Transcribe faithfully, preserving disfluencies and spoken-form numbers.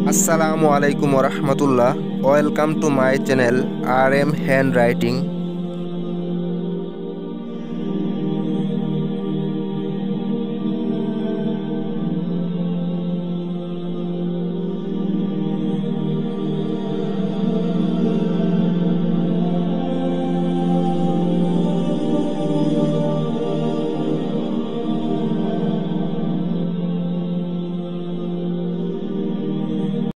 আসসালামু আলাইকুম রহমতুল্লাহ। Welcome to my channel R M hand writing.